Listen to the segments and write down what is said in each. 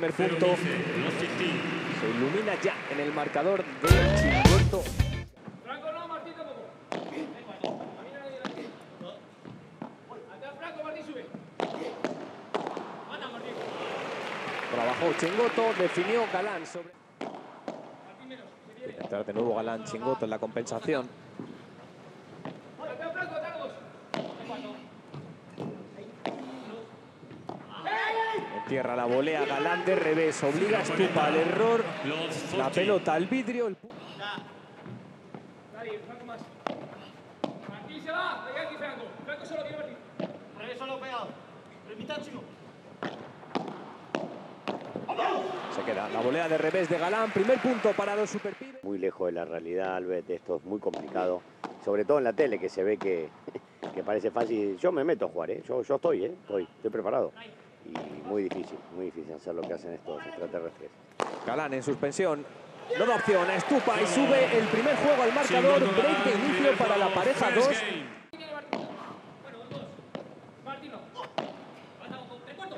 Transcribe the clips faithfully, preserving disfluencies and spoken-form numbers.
primer punto. Se ilumina ya en el marcador de Chingoto. Franco no, Martín tampoco. Acá Franco, Martín sube. Anda, Martín. Trabajó Chingoto, definió Galán sobre... Martín menos. Viene a entrar de nuevo Galán, Chingoto en la compensación. Acá Franco, acá los dos. Entierra la volea, Galán de revés, obliga a Stupa al error. La pelota al vidrio. El... Dale, Franco más. Martín se va. Venga aquí, Franco. Franco solo tiene Martín. Revés solo pegado. Repita, chico. Se queda la volea de revés de Galán. Primer punto para los superpibes. Muy lejos de la realidad, Albert. Esto es muy complicado. Sobre todo en la tele, que se ve que, que parece fácil. Yo me meto a jugar, ¿eh? Yo, yo estoy, ¿eh? Estoy, estoy preparado. Y muy difícil, muy difícil hacer lo que hacen estos extraterrestres. Galán en suspensión. No da opción a Stupa y sube el primer juego al marcador. Break de inicio para la pareja dos. Bueno, dos. Martín no. Tres cuartos.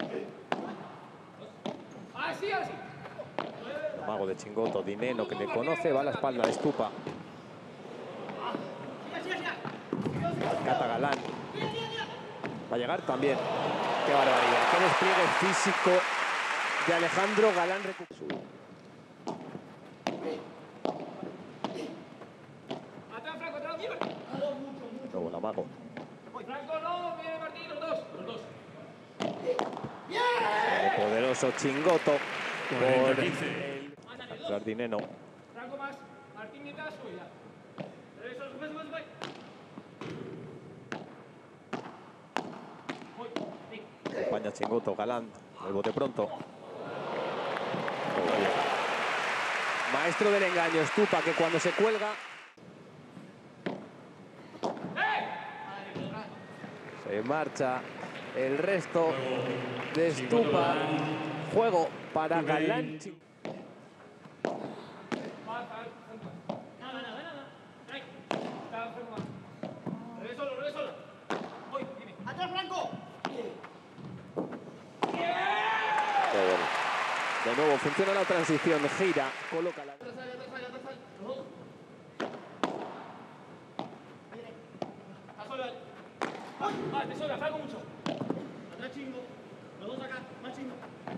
Así, así. Mago de Chingoto, Dineno, que le conoce, va a la espalda de Stupa. Cata Galán. Va a llegar también. Qué barbaridad, qué despliegue físico de Alejandro Galán. Atrás, Franco, atrás. Luego la Mago. Franco no, viene Martín, los dos. Los dos. El poderoso Chingoto por el Jardineno. Franco más. Martín mientras sube ya. Revés, sube, sube, sube. Acompaña Chingoto, Galán, el bote pronto. Maestro del engaño, Stupa, que cuando se cuelga... Se marcha el resto de Stupa. Juego para Galán. Revés solo, revés solo. Voy, dime. ¡Atrás, Franco! Qué bueno. De nuevo funciona la transición, gira, coloca la... Atrás, atrás, atrás, atrás. Los dos. Está solo. Ah, te sobra, Franco mucho. Atrás, chingo. Los dos acá, más chingo.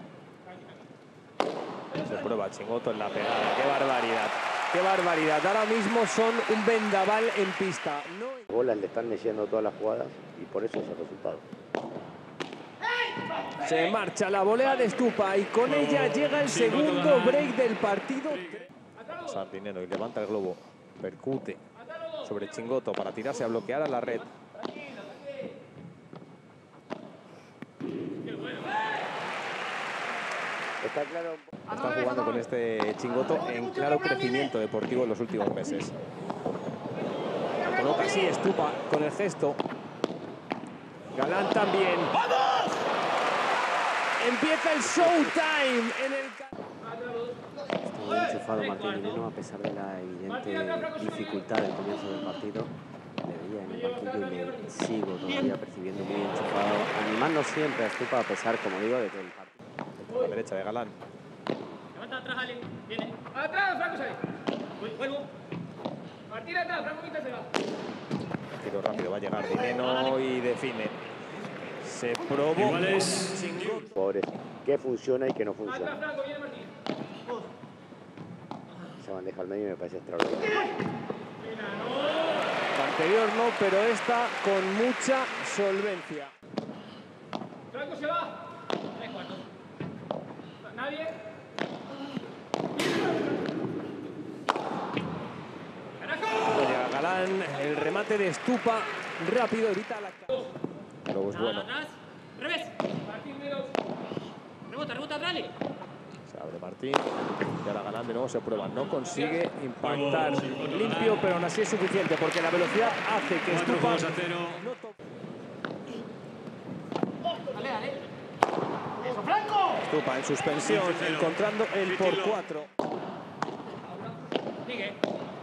Se prueba Chingoto en la pegada. ¡Qué barbaridad! ¡Qué barbaridad! Ahora mismo son un vendaval en pista. No... Bolas le están leyendo todas las jugadas y por eso es el resultado. Se marcha la volea de Stupa y con ella llega el segundo break del partido. Sardinero y levanta el globo. Percute sobre Chingoto para tirarse a bloquear a la red. Está claro. Está jugando con este Chingoto en claro crecimiento deportivo en los últimos meses. La coloca así Stupa con el gesto. Galán también. Empieza el showtime en el... Está muy enchufado Martín Dineno a pesar de la evidente dificultad del comienzo del partido. Le veía en el banquillo y le sigo todavía percibiendo muy enchufado, animando siempre a Stupa a pesar, como digo, de que el partido... A la derecha de Galán. Levanta atrás, Ale. Viene. Atrás, Franco sale. Voy, vuelvo. Martín atrás, Franco quita se va. Tiro rápido, va a llegar Dineno y define. Se probó. Pobres, que funciona y que no Atrás, funciona. Franco, viene Martín. Esa bandeja al medio me parece extraordinaria. La anterior no, pero esta con mucha solvencia. Franco se va. Tres cuartos. ¿Nadie? Llega Galán, el remate de Stupa, rápido, evita la... Luego es bueno. Atrás. Revés. Martín menos. Rebota, rebota, dale. Se abre Martín. Y ahora Galán de nuevo se prueba. No consigue impactar limpio, pero aún así es suficiente porque la velocidad hace que Stupa... No toque. Dale, dale. Eso, Franco. Stupa en suspensión, encontrando el por cuatro. Sigue.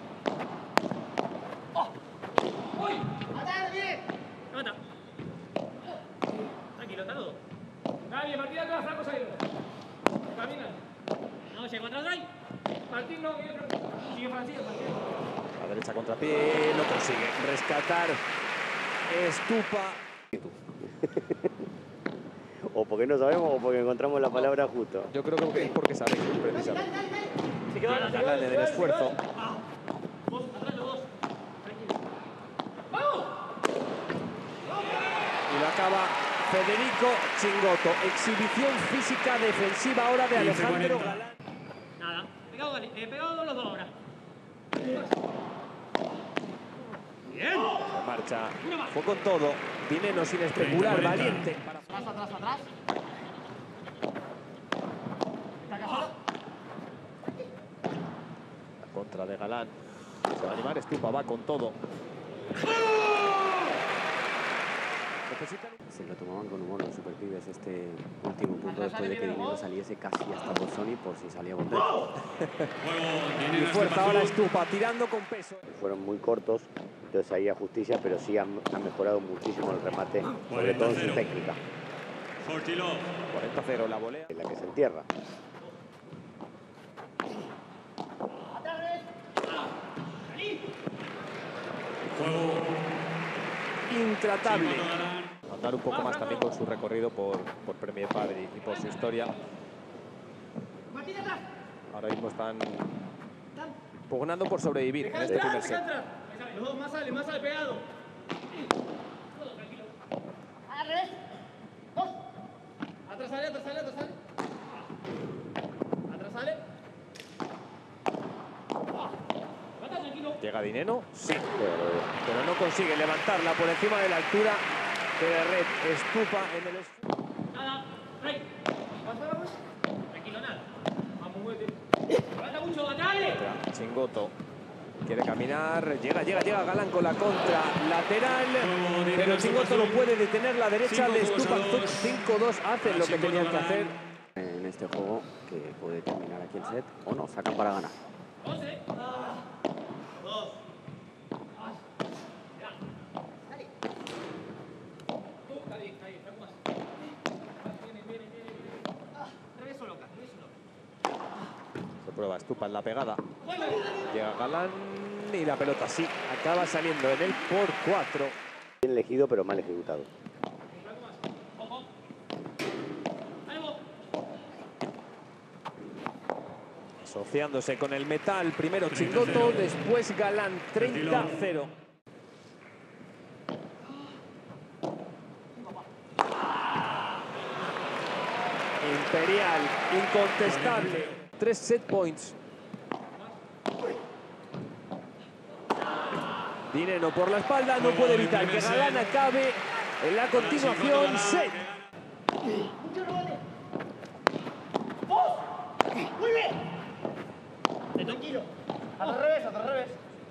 ¡Oh! ¡Uy! ¡Atarde! Levanta. Tranquilo, está todo. Nadie, Martín atrás, Franco saliendo. atrás, Ray. Martín no, sigue Francisco, Martín. La derecha contrapié, no consigue rescatar Estupa. O porque no sabemos o porque encontramos la palabra justo. Yo creo que es porque sabéis, precisamente. Se quedó la Galán en el esfuerzo. Vos, atrás los dos. Tranquilo. ¡Vamos! Y lo acaba Federico Chingotto. Exhibición física defensiva ahora de Alejandro Galán. Nada. Pegado, Gali. Eh, pegado los dos ahora. Bien. Se marcha. Fue con todo. Dineno sin especular. Valiente. Atrás, atrás, atrás. Está casado. La contra de Galán. Se va a animar Estupa. Va con todo. Necesitan... Se lo tomaban con humor los superpibes este último punto después de que Dineno saliese casi hasta por Sony por si salía Bondel. Y fuerza ahora Estupa tirando con peso. Fueron muy cortos, entonces ahí a justicia, pero sí han, han mejorado muchísimo el remate, sobre todo en su técnica. cuarenta cero la volea. En la que se entierra. Intratable. Andar un poco más también con su recorrido por, por Premier Padre y por su historia. Ahora mismo están pugnando por sobrevivir en este primer set. Los dos, más sale, más sale pegado. Al revés. Dos. Atrás sale, atrás sale, atrás sale. Atrás sale. Levanta, tranquilo. Llega Dineno, sí, pero no consigue levantarla por encima de la altura de la red. Estupa en el esfuerzo. Nada, Rey. ¿Vas, vamos? Tranquilo, nada. Vamos, muévete. Levanta mucho, dale. Chingotto quiere caminar, llega, llega, llega Galán con la contra lateral, pero Chingotto no puede detener la derecha de Estupa. cinco dos, hacen lo que tenían que hacer. En este juego que puede terminar aquí el set o no, sacan para ganar. doce. Dos. Tú, David, ahí, un más. Viene, viene, viene. Regreso loca, regreso loca. Se prueba Estupa en la pegada. Llega Galán y la pelota sí, acaba saliendo en el por cuatro. Bien elegido, pero mal ejecutado. Asociándose con el metal, primero Chingotto, después Galán, treinta cero. Imperial, incontestable, tres set points. Dineno por la espalda, no puede evitar que Galán acabe en la continuación. Set. Muy bien. Tranquilo. Al revés, al revés.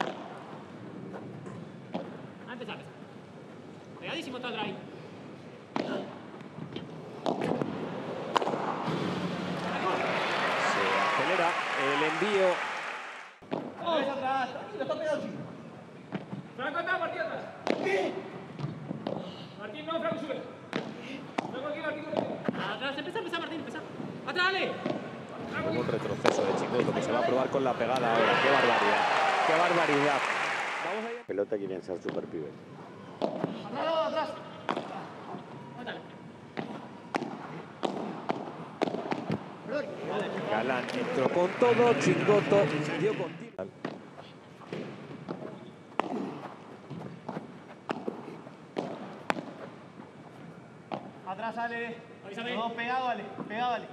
A empezar, empezar. Pegadísimo está atrás. Se acelera el envío. Atrás, atrás. Tranquilo, está pegado, chico. Franco atrás, Martín atrás. Martín, no, Franco sube. Franco aquí, Martín, Martín. Atrás, empieza, empieza, Martín, empieza. Atrás, dale. Como un retroceso de Chingotto que se va a probar con la pegada ahora. ¡Qué barbaridad! ¡Qué barbaridad! Vamos allá. Pelota quieren ser super pibes. Atrás, atrás. Dale. Galán entró con todo, Chingotto dio continuo. Atrás sale. No, pegado, dale. Pegado, dale.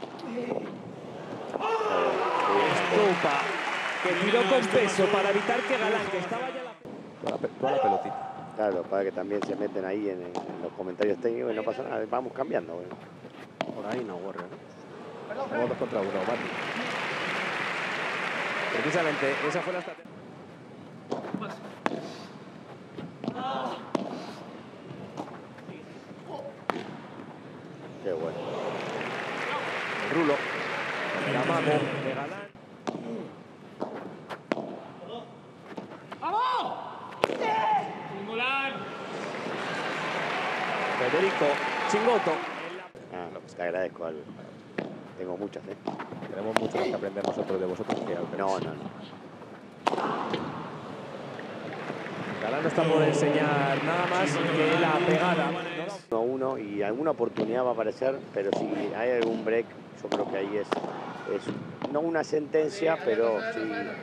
Estupa, que tiró con peso para evitar que Galán, que estaba ya la... Toda la, pe- toda la pelotita. Claro, para que también se meten ahí en, en los comentarios técnicos y no pasa nada. Vamos cambiando. Bueno. Por ahí no, Warrior. Vamos dos contra uno, Mati. Precisamente, esa fue la estrategia. Qué bueno. El rulo, el amago de Galán. ¡Vamos! ¡Singular! Federico Chingotto. Ah, lo que te agradezco, Albert. tengo muchas, ¿eh? Tenemos mucho más que aprender nosotros de vosotros que al No, no, no. Galán no está por enseñar nada más que la pegada. uno a uno y alguna oportunidad va a aparecer, pero si hay algún break, yo creo que ahí es, es no una sentencia, pero sí.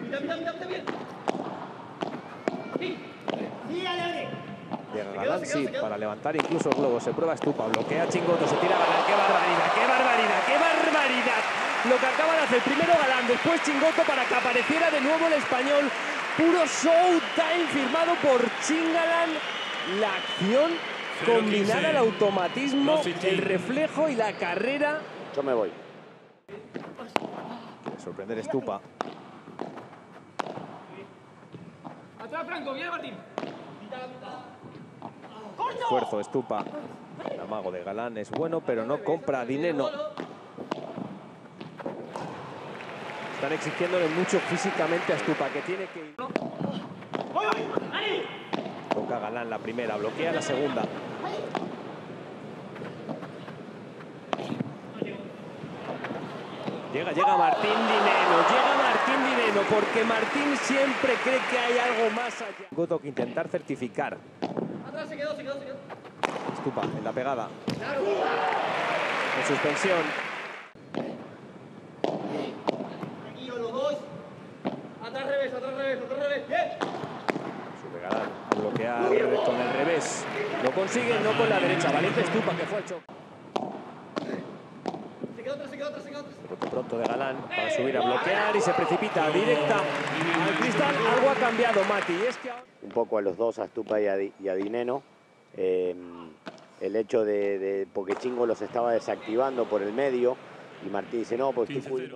Llega Galán, sí, para levantar incluso el globo. Se prueba Estupa, bloquea Chingoto, se tira Galán. ¡Qué barbaridad, qué barbaridad, qué barbaridad! Lo que acaba de hacer primero Galán, después Chingoto para que apareciera de nuevo el español. Puro showtime firmado por Chingalan. La acción combinada, el automatismo, el reflejo y la carrera. Yo me voy. Quiere sorprender Estupa. Atrás, Franco, viene Martín. Esfuerzo Estupa. El amago de Galán es bueno, pero no compra Dineno. Están exigiéndole mucho físicamente a Estupa, que tiene que ir. Toca Galán la primera, bloquea la segunda. Llega, llega Martín Dineno, llega Martín Dineno, porque Martín siempre cree que hay algo más allá. Goto que intentar certificar. Atrás se quedó, se quedó, se quedó. Estupa en la pegada. En suspensión. Tranquilo, los dos. Atrás, revés, atrás, revés, atrás, revés. Bien. Sube Galán a bloquear con el revés. Lo consigue, no con la derecha. Valiente Estupa, que fue el choque. Se quedó atrás, se quedó atrás, se quedó atrás. Bote pronto de Galán para subir a bloquear y se precipita directa al cristal. Algo ha cambiado, Mati. Y es que ahora... Un poco a los dos, a Estupa y a, Di, y a Dineno. Eh, el hecho de, de porque Chingo los estaba desactivando por el medio y Martín dice no, pues estoy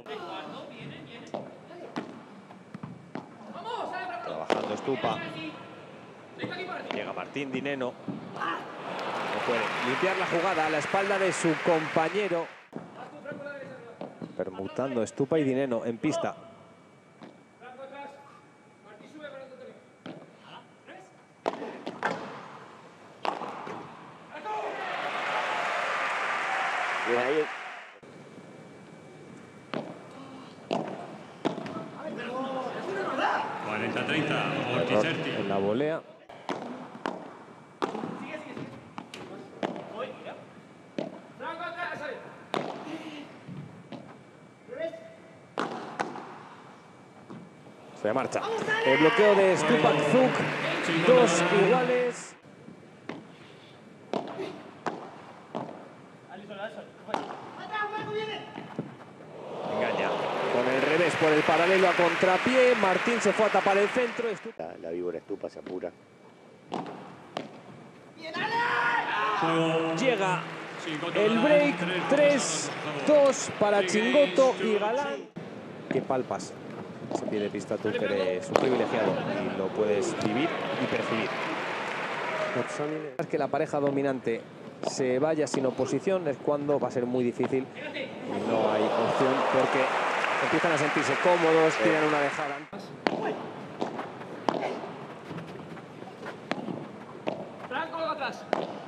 trabajando Estupa. Llega Martín Dineno. No puede limpiar la jugada a la espalda de su compañero. Permutando Estupa y Dineno en pista. ahí. cuarenta treinta, Ortiz. En la volea. Se marcha. El bloqueo de Stupak Zuk. Dos iguales. Engaña. Con el revés por el paralelo a contrapié. Martín se fue a tapar el centro. La, la víbora Estupa se apura. Llega el break. tres dos para Chingoto y Galán. ¿Qué palpas? Ese pie de pista tú que eres un privilegiado y lo puedes vivir y percibir. Es que la pareja dominante se vaya sin oposición es cuando va a ser muy difícil y no hay opción porque empiezan a sentirse cómodos, tiran una dejada. Franco atrás.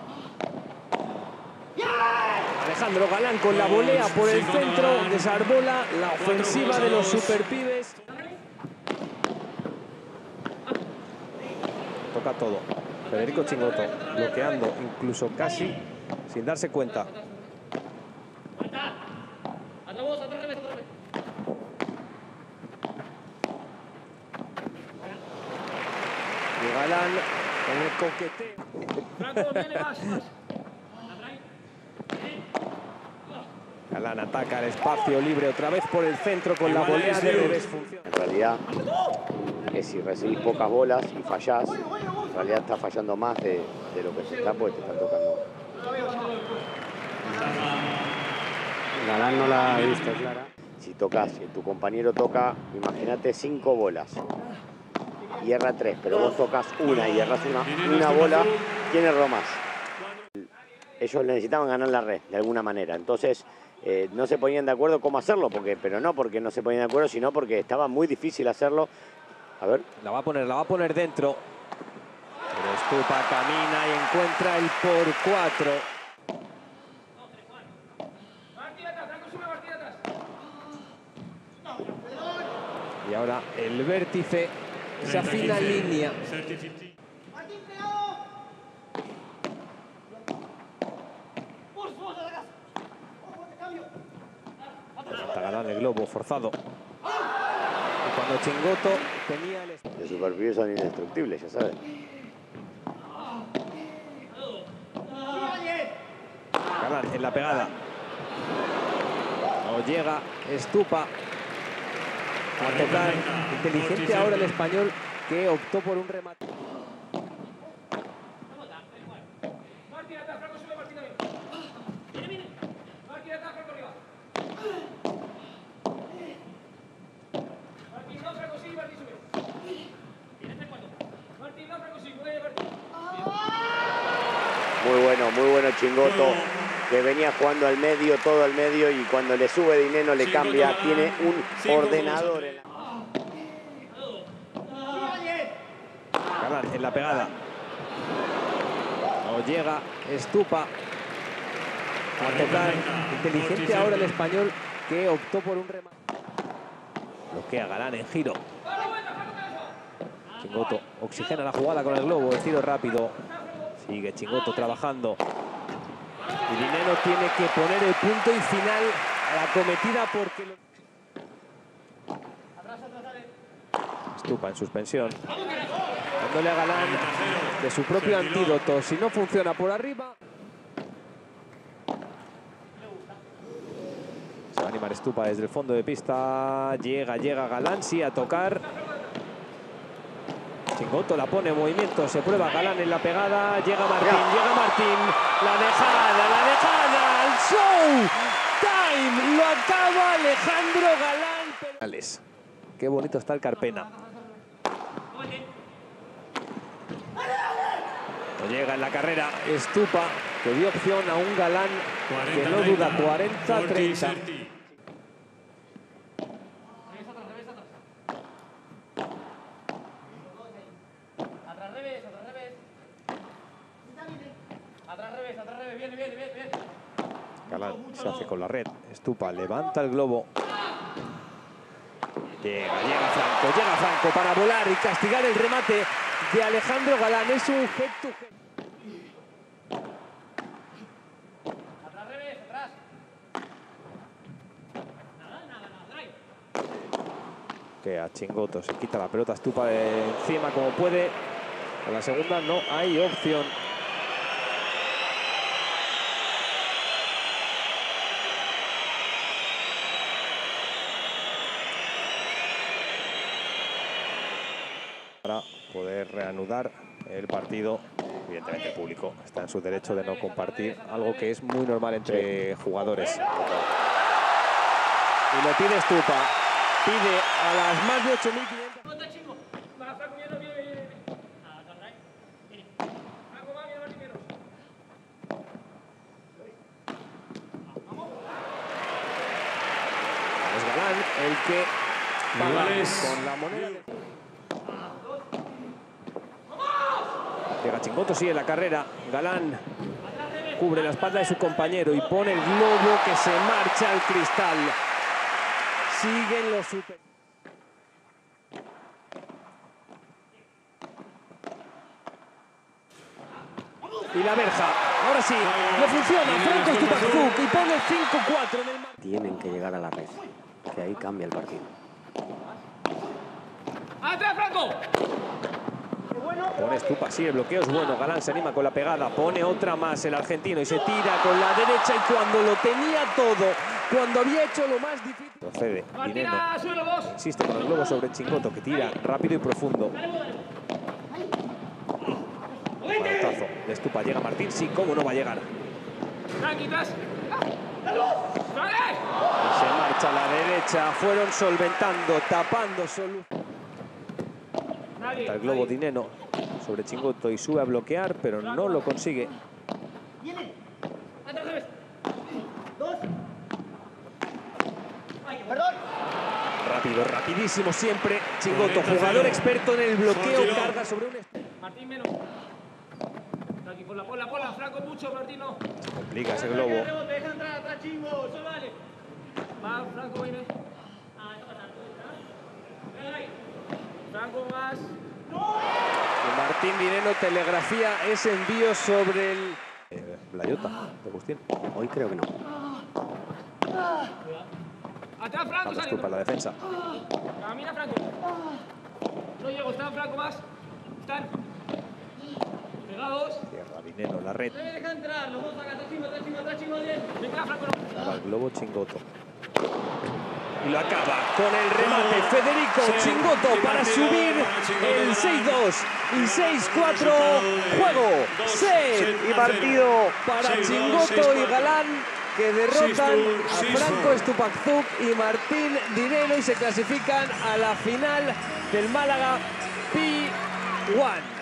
Alejandro Galán con la volea por el centro, desarbola la ofensiva de los superpibes. Toca todo. Federico Chingoto bloqueando, incluso casi sin darse cuenta. Atrás vos, atrás revés, atrás revés. Y Galán en el coqueteo. Franco, viene más, más. Galán ataca el espacio libre otra vez por el centro con la volea de revés. Funciona. En realidad, es si recibís pocas bolas y fallás, en realidad estás fallando más de, de lo que se está, porque te están tocando. Galán no la ha visto clara. Si tocas, si tu compañero toca, imagínate cinco bolas y erra tres, pero vos tocas una y erras una, una bola, ¿quién erró más? Ellos necesitaban ganar la red de alguna manera, entonces eh, no se ponían de acuerdo cómo hacerlo, porque, pero no porque no se ponían de acuerdo, sino porque estaba muy difícil hacerlo. A ver. La va a poner, la va a poner dentro. Pero Estupa camina y encuentra el por cuatro. Martín atrás, Franco sube, Martín atrás. Y ahora el vértice, esa fina línea. Martín, pegado. Vos, vos, a la casa. Ojo, te cambio. Levanta Galán el globo forzado. Y cuando Chingoto tenía el... Los superpibes son indestructibles, ya sabes. Galán en la pegada. No llega, Estupa a tocar. Inteligente ahora el español que optó por un remate. Martín, atrás, Franco, sube Martín también. Viene, viene. Martín, atrás, Franco, arriba. Martín, no, Franco, sí, Martín, sube. Viene, tres, cuatro. Martín, no, Franco, sí, mueve, Martín. Muy bueno, muy bueno Chingoto, que venía jugando al medio, todo al medio, y cuando le sube Dineno le cambia, tiene un ordenador en la... Galán en la pegada. No llega, Estupa a tocar. Inteligente ahora el español que optó por un remate. Bloquea Galán en giro. Chingoto oxigena la jugada con el globo, el tiro rápido. Sigue Chingoto trabajando. Y Dineno tiene que poner el punto y final a la cometida porque... Lo... Estupa en suspensión. Dándole a Galán de su propio antídoto. Si no funciona por arriba... Se va a animar Estupa desde el fondo de pista. Llega, llega Galán, sí, a tocar. Chingoto la pone en movimiento, se prueba Galán en la pegada, llega Martín, llega Martín, la dejada, la dejada, el show time, lo acaba Alejandro Galán. Pero... Qué bonito está el Carpena. No llega en la carrera Estupa, que dio opción a un Galán que no duda, cuarenta treinta. Galán se hace con la red. Estupa levanta el globo. Llega, llega Franco, llega Franco para volar y castigar el remate de Alejandro Galán. Es un head to head. Atrás, revés, atrás. Nada, nada, nada. Que a Chingoto se quita la pelota Estupa de encima como puede. A la segunda no hay opción. Para poder reanudar el partido, evidentemente el público está en su derecho de no compartir, algo que es muy normal entre jugadores. Y lo pide Estupa, pide a las más de ocho mil quinientas. ¿Dónde está Chingo? Va, Franco, viene, viene, viene, viene. Ah, atrás, ahí. Viene. Franco, va, viene Martín, viene. Es Galán el que paga con la moneda. Llega Chingoto, sigue la carrera. Galán cubre la espalda de su compañero y pone el globo que se marcha al cristal. Siguen los super... Y la verja. Ahora sí, le funciona. Franco Estupazuk y pone cinco cuatro en el mar. Tienen que llegar a la red, que ahí cambia el partido. ¡Atrás, Franco! Pone Estupa, sí, el bloqueo es bueno. Galán se anima con la pegada, pone otra más el argentino y se tira con la derecha. Y cuando lo tenía todo, cuando había hecho lo más difícil, procede. Dineno suelo, dos. insiste con el globo sobre Chingoto, que tira rápido y profundo. Manotazo de Estupa, llega Martín, sí, cómo no va a llegar. Tranquilas. Se marcha a la derecha, fueron solventando, tapando, solucionando. El globo Dineno sobre Chingoto y sube a bloquear, pero no lo consigue. Viene. Atrás, revés. Dos. Perdón. Rápido, rapidísimo siempre. Chingoto, jugador experto en el bloqueo, carga sobre un... Martín, menos. Tranqui, ponla, ponla, ponla. Franco, mucho, Martín, no. Se complica ese globo. Te deja entrar atrás, Chingo. Solo dale. Va, Franco, viene. Ah, esto pasa. Franco más. Y Martín Dineno telegrafía ese envío sobre el... Eh, Blayota, de Agustín. Hoy creo que no. Atrás Franco, Falta saliendo. para la defensa. Camina Franco. No llego, están Franco más. Están pegados. Cierra Dineno la red. No me deja entrar, los dos acá, atrás chingo, atrás chingo, atrás chingo, bien. Venga, Franco, no. Para el globo Chingoto. Y lo acaba con el remate Federico Chingoto para subir el seis dos y seis cuatro. Juego, set Y partido. para Chingoto y Galán, que derrotan a Franco Stupakzuk y Martín Dineno y se clasifican a la final del Málaga P uno.